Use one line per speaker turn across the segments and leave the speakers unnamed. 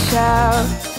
out.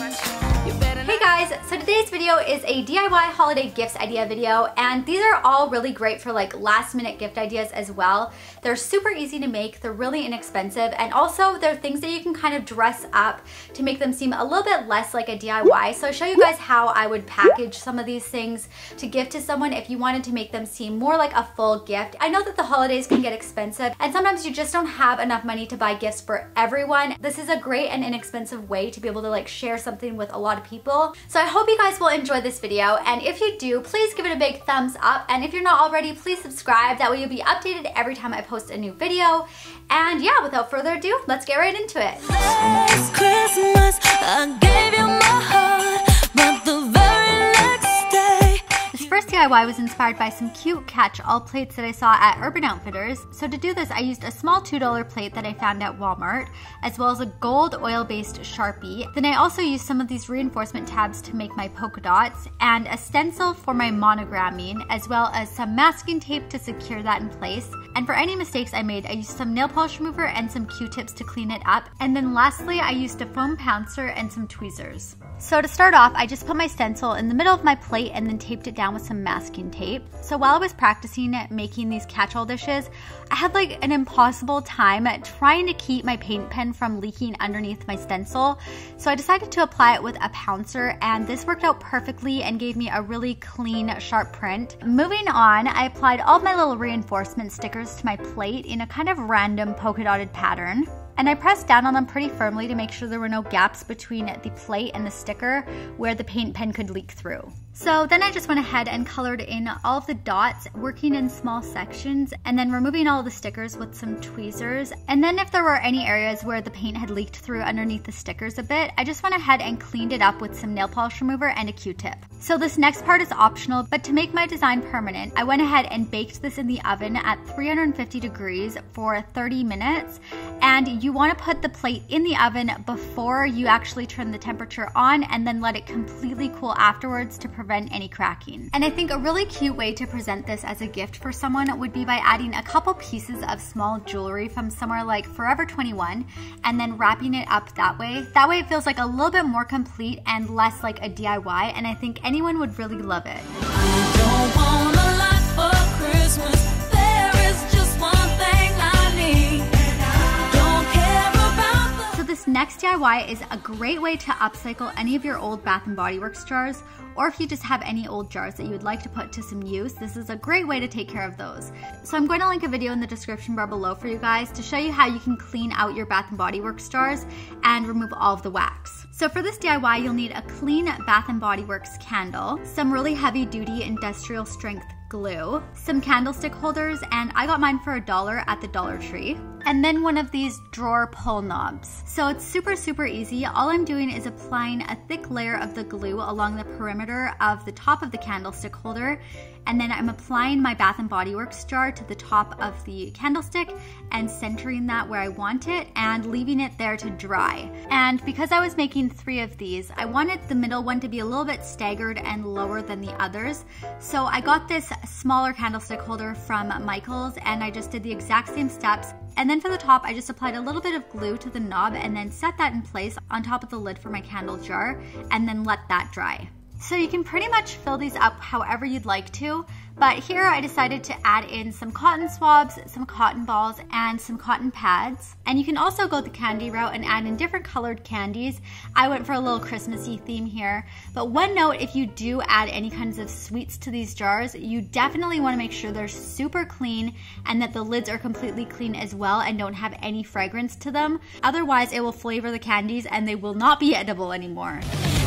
Hey guys, so today's video is a DIY holiday gifts idea video, and these are all really great for like last minute gift ideas as well. They're super easy to make, they're really inexpensive, and also they're things that you can kind of dress up to make them seem a little bit less like a DIY. So I'll show you guys how I would package some of these things to give to someone if you wanted to make them seem more like a full gift. I know that the holidays can get expensive and sometimes you just don't have enough money to buy gifts for everyone. This is a great and inexpensive way to be able to like share something with a lot of people. So I hope you guys will enjoy this video, and if you do, please give it a big thumbs up, and if you're not already, please subscribe. That way you'll be updated every time I post a new video. And yeah, without further ado, let's get right into it.
Last Christmas, I gave you my heart, but the very next day.
This first DIY was inspired by some cute catch-all plates that I saw at Urban Outfitters. So to do this, I used a small $2 plate that I found at Walmart, as well as a gold oil-based Sharpie. Then I also used some of these reinforcement tabs to make my polka dots, and a stencil for my monogramming, as well as some masking tape to secure that in place. And for any mistakes I made, I used some nail polish remover and some Q-tips to clean it up. And then lastly, I used a foam pouncer and some tweezers. So to start off, I just put my stencil in the middle of my plate and then taped it down with some masking tape. So while I was practicing making these catch-all dishes, I had like an impossible time trying to keep my paint pen from leaking underneath my stencil. So I decided to apply it with a pouncer, and this worked out perfectly and gave me a really clean, sharp print. Moving on, I applied all of my little reinforcement stickers to my plate in a kind of random polka dotted pattern. And I pressed down on them pretty firmly to make sure there were no gaps between the plate and the sticker where the paint pen could leak through. So then I just went ahead and colored in all of the dots, working in small sections, and then removing all of the stickers with some tweezers. And then if there were any areas where the paint had leaked through underneath the stickers a bit, I just went ahead and cleaned it up with some nail polish remover and a Q-tip. So this next part is optional, but to make my design permanent, I went ahead and baked this in the oven at 350 degrees for 30 minutes. And you want to put the plate in the oven before you actually turn the temperature on, and then let it completely cool afterwards to prevent any cracking. And I think a really cute way to present this as a gift for someone would be by adding a couple pieces of small jewelry from somewhere like Forever 21 and then wrapping it up that way. That way it feels like a little bit more complete and less like a DIY, and I think anyone would really love it.
I don't want a lot for Christmas. There is just one thing I need. Don't care about the...
So this next DIY is a great way to upcycle any of your old Bath & Body Works jars, or if you just have any old jars that you would like to put to some use, this is a great way to take care of those. So I'm going to link a video in the description bar below for you guys to show you how you can clean out your Bath & Body Works jars and remove all of the wax. So for this DIY, you'll need a clean Bath & Body Works candle, some really heavy duty industrial strength glue, some candlestick holders, and I got mine for $1 at the Dollar Tree, and then one of these drawer pull knobs. So it's super easy. All I'm doing is applying a thick layer of the glue along the perimeter of the top of the candlestick holder, and then I'm applying my Bath & Body Works jar to the top of the candlestick and centering that where I want it and leaving it there to dry. And because I was making 3 of these, I wanted the middle one to be a little bit staggered and lower than the others. So I got this smaller candlestick holder from Michael's, and I just did the exact same steps. And then for the top, I just applied a little bit of glue to the knob and then set that in place on top of the lid for my candle jar, and then let that dry. So you can pretty much fill these up however you'd like to, but here I decided to add in some cotton swabs, some cotton balls, and some cotton pads. And you can also go the candy route and add in different colored candies. I went for a little Christmassy theme here. But one note, if you do add any kinds of sweets to these jars, you definitely want to make sure they're super clean and that the lids are completely clean as well and don't have any fragrance to them. Otherwise, it will flavor the candies and they will not be edible anymore.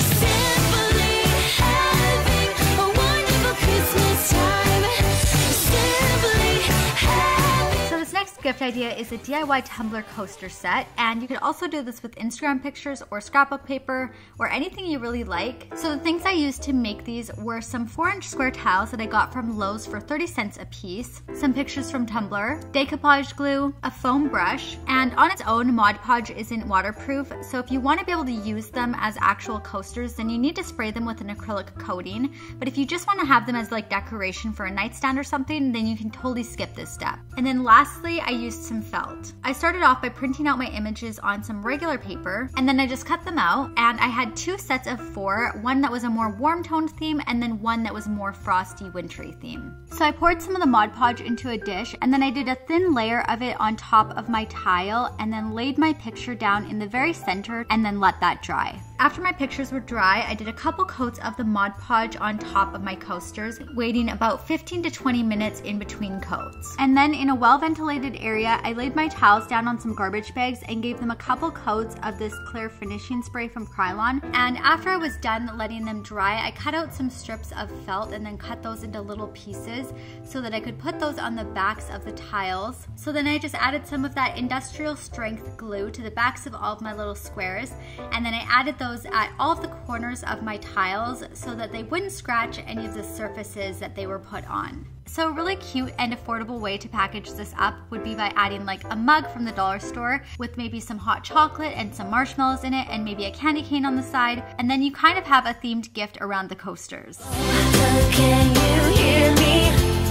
So this next gift idea is a DIY Tumblr coaster set, and you could also do this with Instagram pictures or scrapbook paper or anything you really like. So the things I used to make these were some 4-inch square tiles that I got from Lowe's for 30 cents a piece, some pictures from Tumblr, decoupage glue, a foam brush, and on its own, Mod Podge isn't waterproof, so if you want to be able to use them as actual coasters, then you need to spray them with an acrylic coating. But if you just want to have them as like decoration for a nightstand or something, then you can totally skip this step. And then lastly, I used some felt. I started off by printing out my images on some regular paper, and then I just cut them out, and I had 2 sets of 4, one that was a more warm toned theme and then one that was more frosty wintry theme. So I poured some of the Mod Podge into a dish, and then I did a thin layer of it on top of my tile and then laid my picture down in the very center and then let that dry. After my pictures were dry, I did a couple coats of the Mod Podge on top of my coasters, waiting about 15 to 20 minutes in between coats. And then in a well-ventilated area, I laid my tiles down on some garbage bags and gave them a couple coats of this clear finishing spray from Krylon. And after I was done letting them dry, I cut out some strips of felt and then cut those into little pieces so that I could put those on the backs of the tiles. So then I just added some of that industrial strength glue to the backs of all of my little squares, and then I added those at all of the corners of my tiles so that they wouldn't scratch any of the surfaces that they were put on. So a really cute and affordable way to package this up would be by adding like a mug from the dollar store with maybe some hot chocolate and some marshmallows in it and maybe a candy cane on the side, and then you kind of have a themed gift around the coasters.
Can you hear me?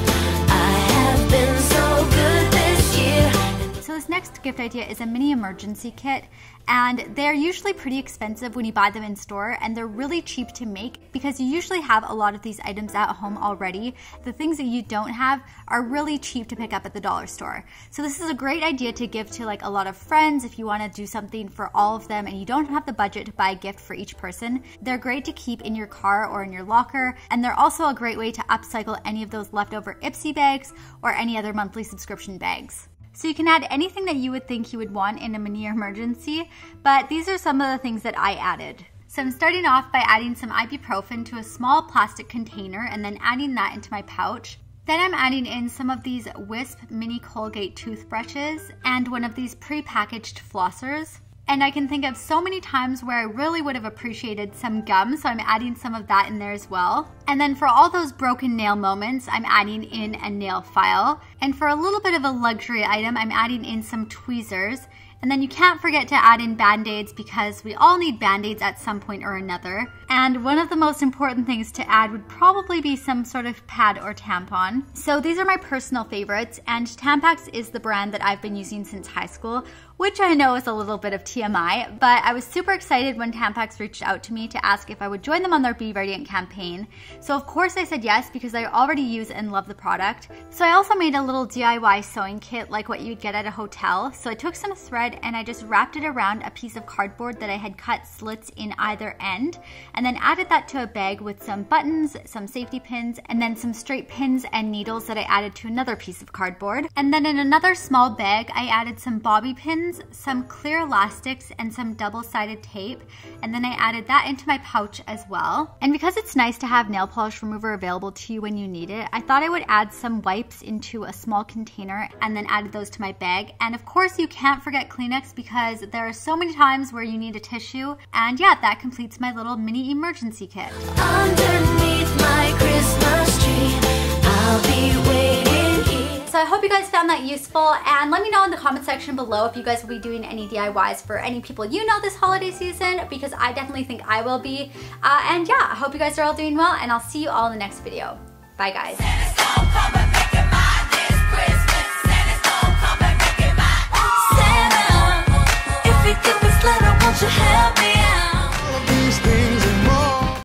I have been so good this year.
So this next gift idea is a mini emergency kit, and they're usually pretty expensive when you buy them in store, and they're really cheap to make because you usually have a lot of these items at home already. The things that you don't have are really cheap to pick up at the dollar store. So this is a great idea to give to like a lot of friends if you want to do something for all of them and you don't have the budget to buy a gift for each person. They're great to keep in your car or in your locker, and they're also a great way to upcycle any of those leftover Ipsy bags or any other monthly subscription bags. So you can add anything that you would think you would want in a mini emergency, but these are some of the things that I added. So I'm starting off by adding some ibuprofen to a small plastic container and then adding that into my pouch. Then I'm adding in some of these Wisp mini Colgate toothbrushes and one of these pre-packaged flossers. And I can think of so many times where I really would have appreciated some gum, so I'm adding some of that in there as well. And then for all those broken nail moments, I'm adding in a nail file. And for a little bit of a luxury item, I'm adding in some tweezers. And then you can't forget to add in band-aids because we all need band-aids at some point or another. And one of the most important things to add would probably be some sort of pad or tampon. So these are my personal favorites, and Tampax is the brand that I've been using since high school, which I know is a little bit of TMI, but I was super excited when Tampax reached out to me to ask if I would join them on their Be Radiant campaign. So of course I said yes because I already use and love the product. So I also made a little DIY sewing kit like what you'd get at a hotel. So I took some thread and I just wrapped it around a piece of cardboard that I had cut slits in either end, and then added that to a bag with some buttons, some safety pins, and then some straight pins and needles that I added to another piece of cardboard. And then in another small bag, I added some bobby pins, some clear elastics, and some double-sided tape, and then I added that into my pouch as well. And because it's nice to have nail polish remover available to you when you need it, I thought I would add some wipes into a small container and then added those to my bag. And of course you can't forget Kleenex because there are so many times where you need a tissue. And yeah, that completes my little mini emergency kit.
Underneath my Christmas tree, I'll be waiting here.
So I hope you guys found that useful, and let me know in the comment section below if you guys will be doing any DIYs for any people you know this holiday season, because I definitely think I will be. And yeah, I hope you guys are all doing well, and I'll see you all in the next video. Bye guys.